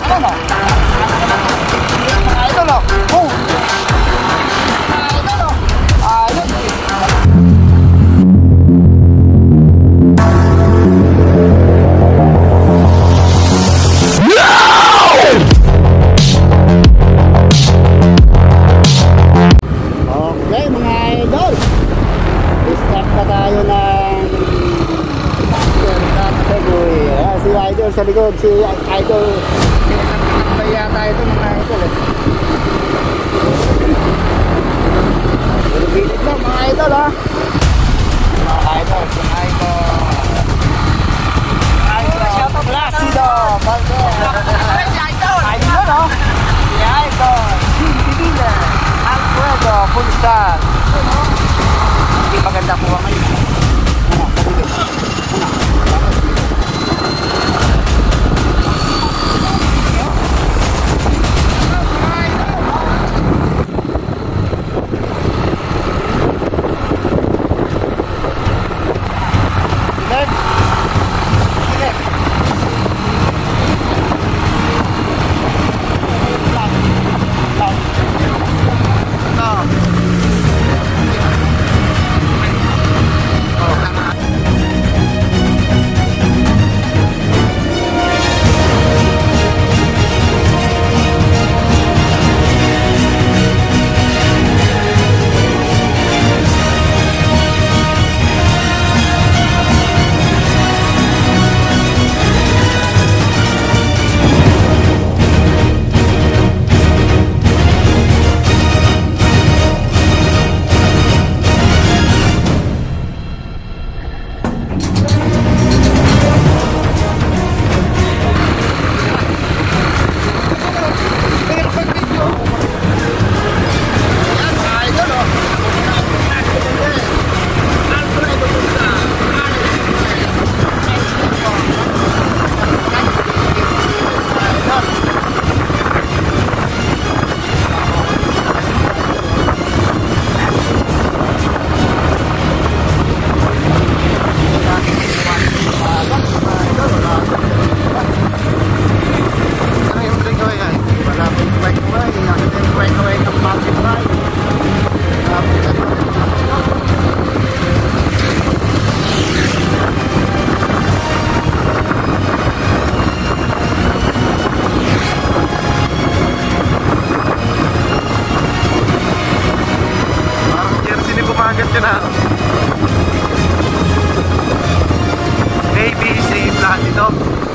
Ano? Mga idol, oh. Oh. Mga idol, oh. Ayun. Okay, mga idol. Start na tayo ng si idol sa likod, si idol sinasaktan yata ito mga idol eh. Bilid lang mga idol ha. Mga idol, si idol Placido Balde. Si idol o si idol Sintibile Alfredo Pulsar. Hindi maganda po ang ngayon. ABC Platinum.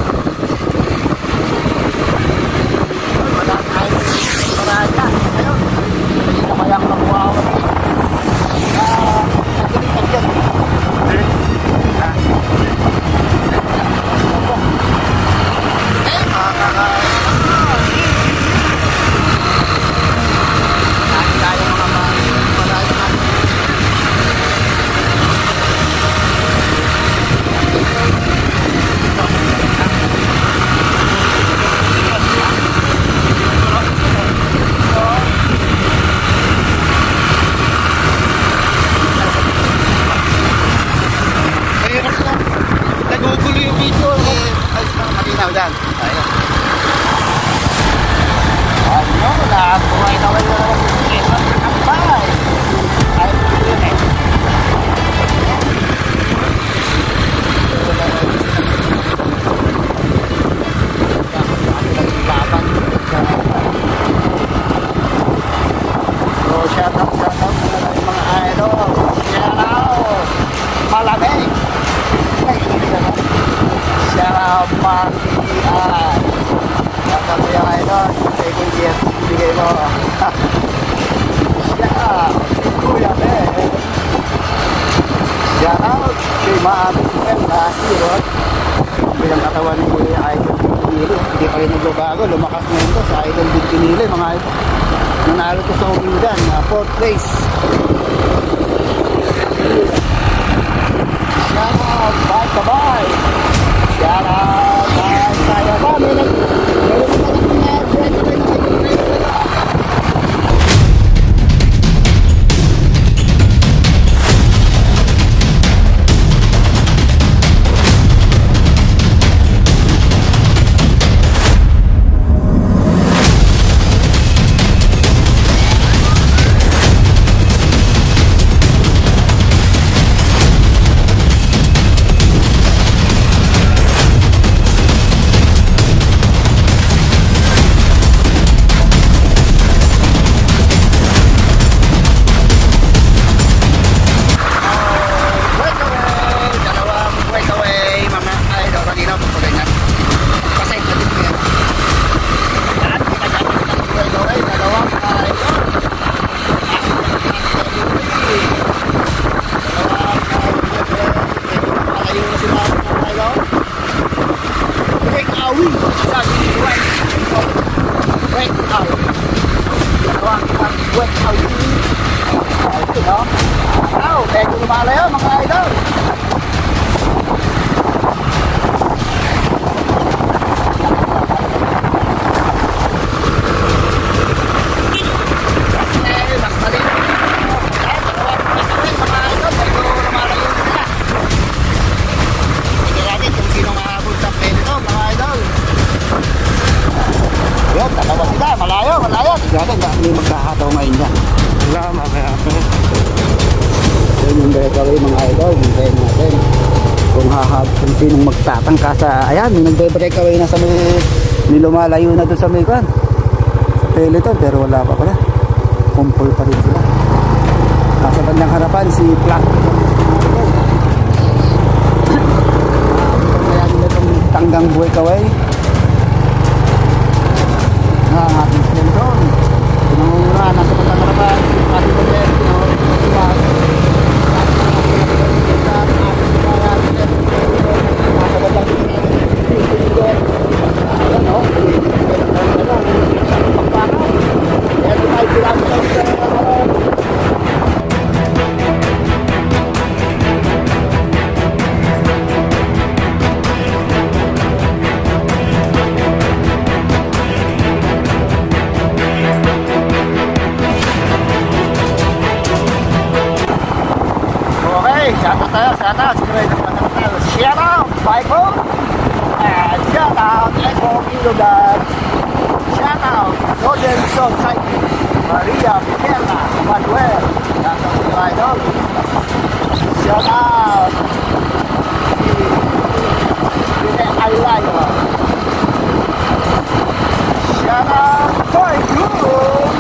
Bilang katawan ni Idol Pinili, hindi pa rin nagbabago, lumakas na ito sa Idol Pinili mga idol. Nanalo to sa Umindan, 4th place. Shout out, bye. Shout out, bye. isa wet out. Dalawang wet out. Ito no. Wow, medyo lumalayo mga idol. Dalawa sila, malayo. Siguro may magkakataw ngayon dyan. Wala, mamaya ako. Yun yung breakaway mga idol. Hintayin natin kung sinong magtatangka sa... Ayan, may nagbe-breakaway na sa may... May lumalayo na doon sa may kwan. Sa Peloton, pero wala pa pala. Kumpul pa rin sila. Nasa bandang harapan si Plak. Kaya nila itong tanggang breakaway. Ang ating Peloton. Pinangungura, nasa bandang harapan si ating Peloton. Shout out, Michael, and shout out, Echo Ilogad, shout out, Golden Society, Maria Miquela, Manuel, shout out to Idol, shout out, Aylayo, shout out, Toy Guru.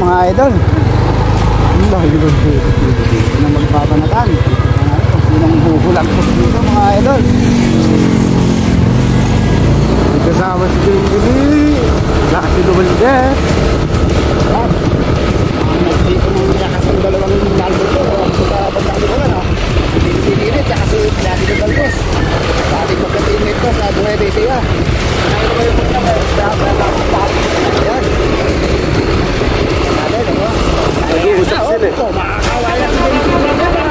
mga idol. Ang dahil na magbabanatan. Sinong buhulang po dito mga idol. Kasama si Billy. Laki double death. Nagdito ng lakas ng dalawang naldo ko. Sa bandang ko ano. Pinipilit kasi laki double death. Sa ating magka-teammate ko sa Nueva Ecija. Ano ba yung magkakaya? Ayan. Nag-uusap sila eh. Makakawala si Billy.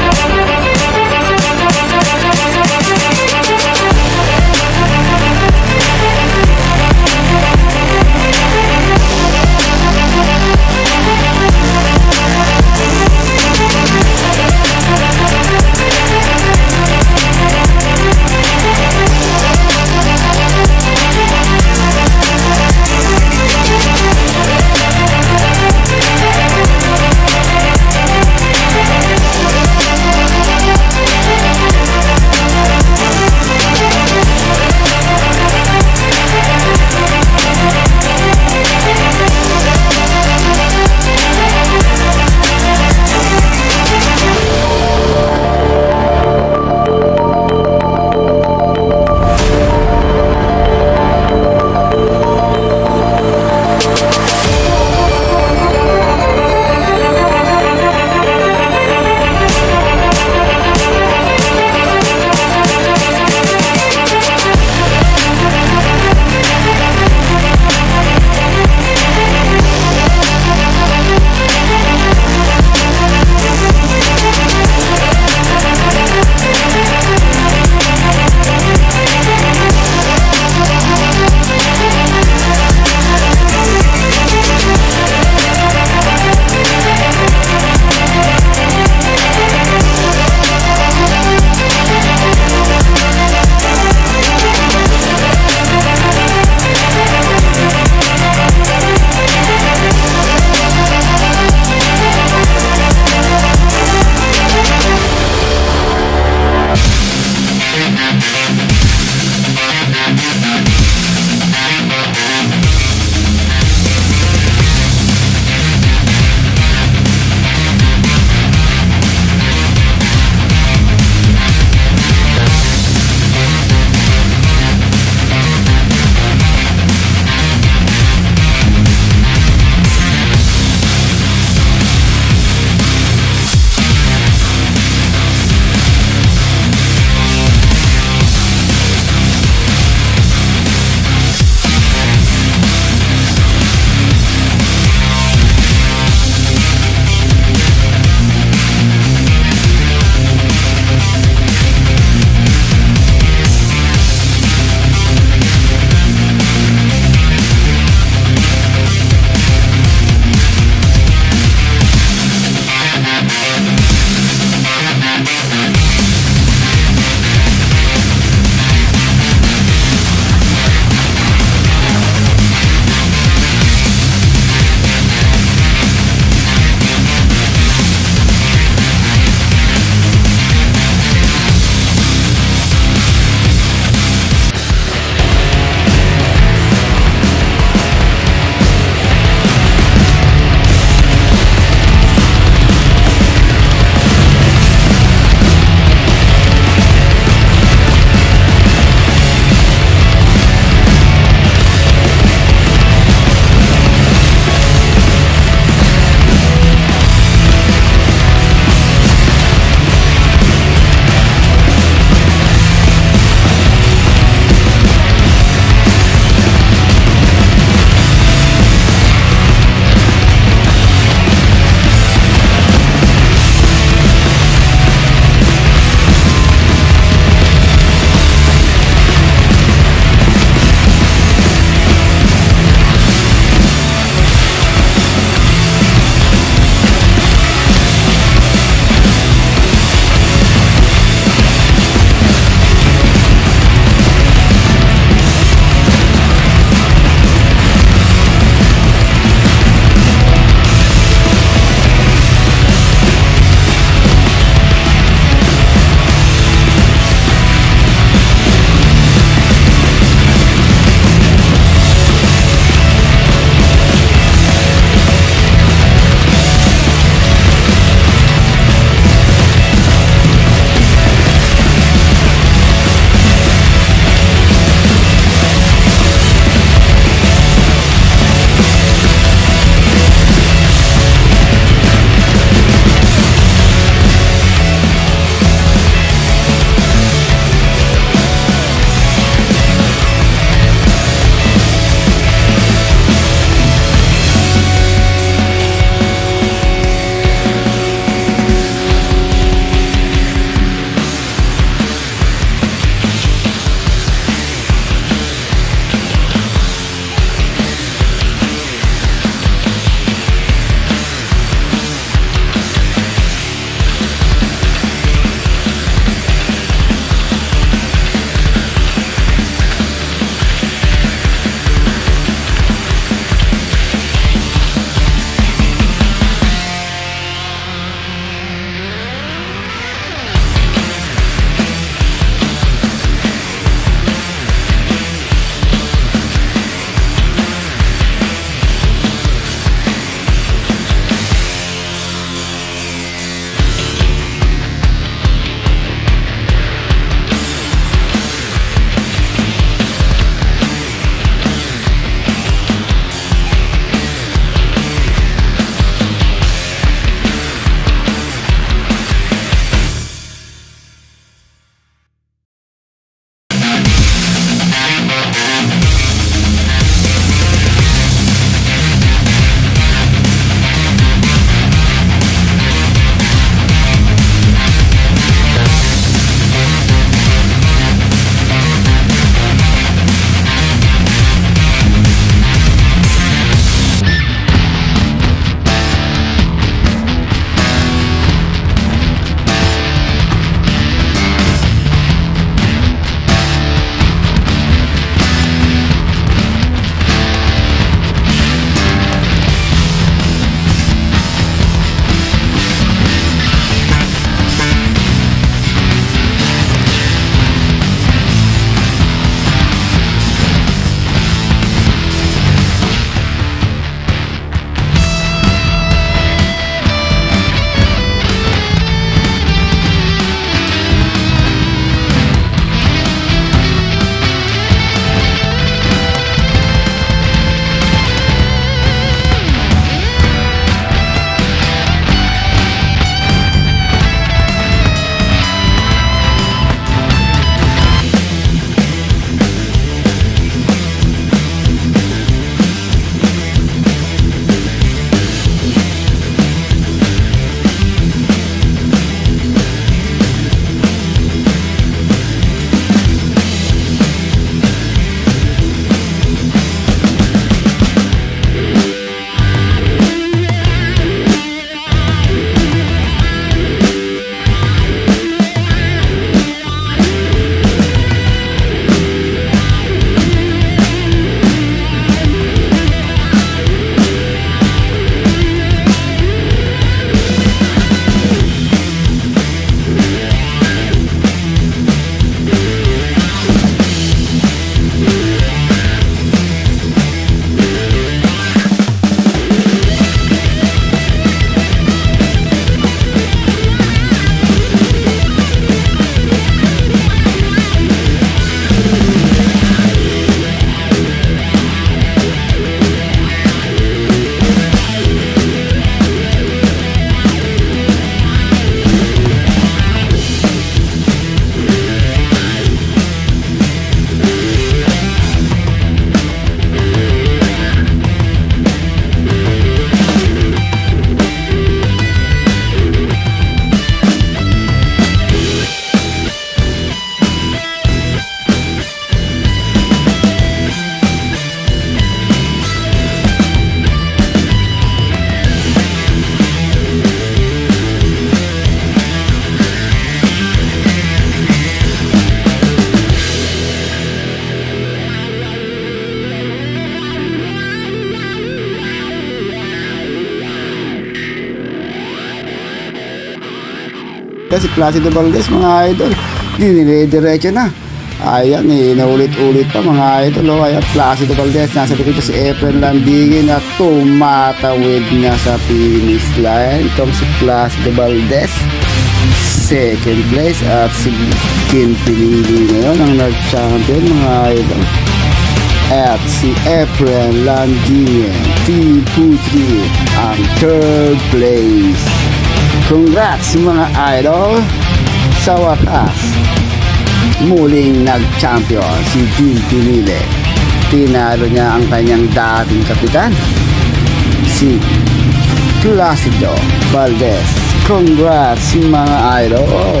Kasi Placido Valdez mga idol, dinire-diretso na. Ayan naulit-ulit pa mga idol. Kaya Placido Valdez, nasa likod si Efren Landigin at tumatawid na sa finish line. Itong si Placido Valdez, second place, at si Kim pinili ngayon ang nag-champion mga idol. At si Efren Landigin, Team Putri, ang third place. Congrats mga idol. Sa wakas, muling nag-champion si Team Pinili. Tinalo niya ang kanyang dating kapitan, si Placido Valdez. Congrats mga idol.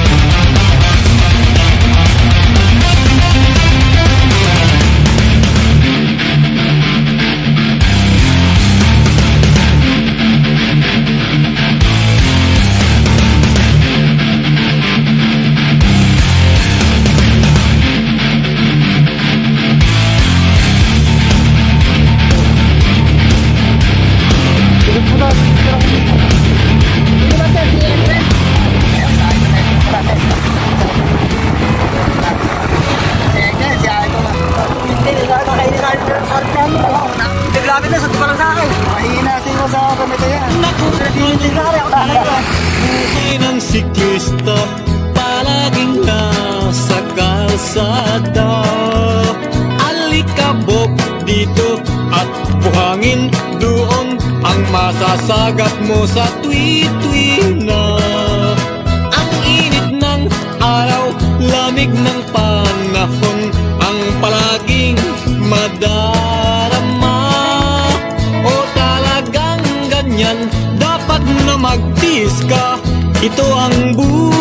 Buhay ng siklista, palaging nasa kalsada. Alikabok dito at buhangin doon, ang masasagap mo sa tuwi-tuwi na. Ang init ng araw, lamig ng panahon, ang palaging madarama. O talagang ganyan, dapat na magtiis ka. Ito ang buhay.